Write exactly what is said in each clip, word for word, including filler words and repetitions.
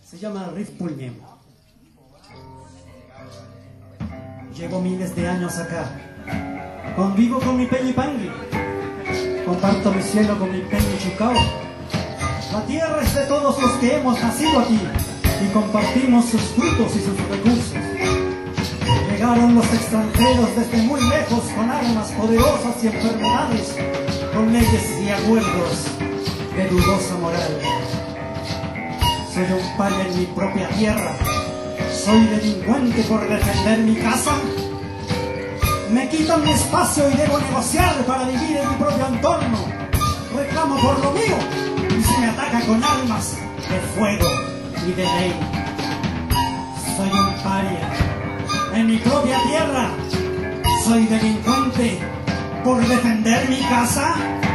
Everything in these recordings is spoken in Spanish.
Se llama Riff Pulñemo. Llevo miles de años acá. Convivo con mi Peñi Pangui. Comparto mi cielo con mi Peñi Chucao. La tierra es de todos los que hemos nacido aquí y compartimos sus frutos y sus recursos. Llegaron los extranjeros desde muy lejos con armas poderosas y enfermedades, con leyes y acuerdos de dudosa moral. Soy un paria en mi propia tierra. Soy delincuente por defender mi casa. Me quitan mi espacio y debo negociar para vivir en mi propio entorno. Reclamo por lo mío y se me ataca con armas de fuego y de ley. Soy un paria en mi propia tierra. Soy delincuente por defender mi casa.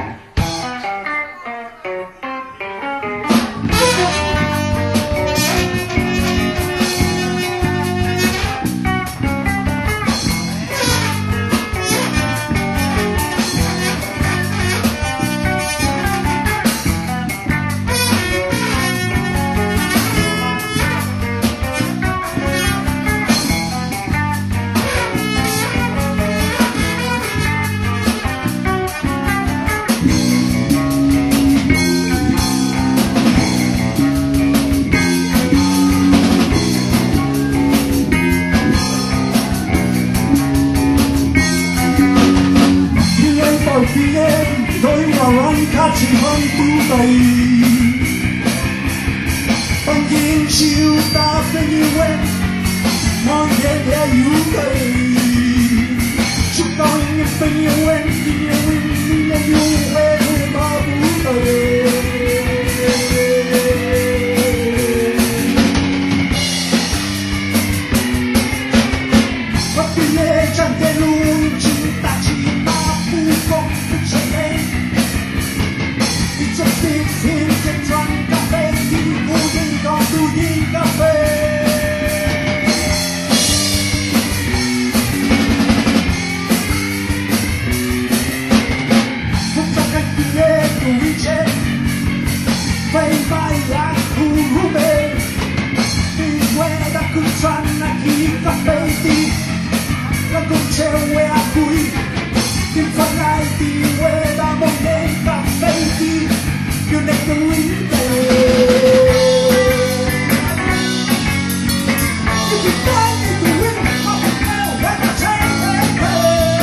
Tôi vào anh khát chỉ hơn tu tây bằng nhiên chiều ta phải như quen mong để để yêu tây chúng tôi như phải như quen như quen như yêu quen mà bu tây bất kỳ lệ chẳng thể luôn chúng ta chỉ ta bu không chẳng nên just sits in the drunk cafe, moving on to the cafe. Không cho cách đi lên tù đi chết, vây vai là khu rube. Đi quê đã cứ tràn là khi cafe đi, là cùng treo quê à cùi. Tìm phần ai đi quê đã mong đến cafe đi. You let the wind go. If you find me the wind, I will know when I take that way.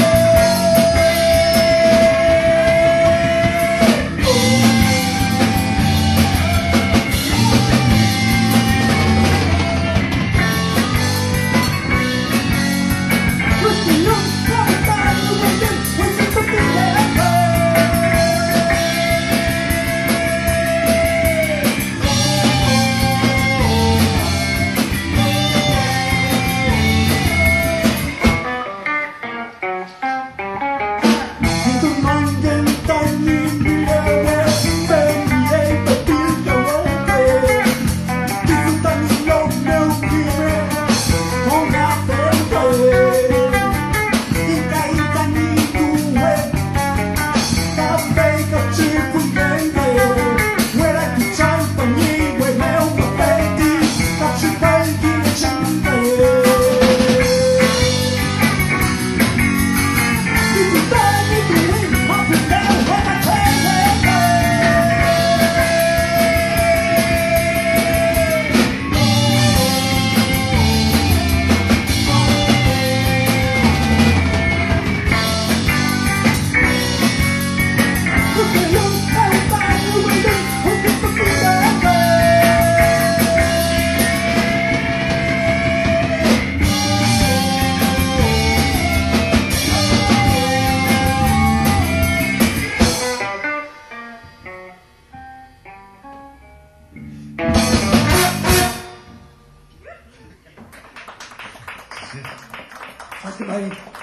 Look, look, come back to the wind, when you could be there. Thank you, buddy.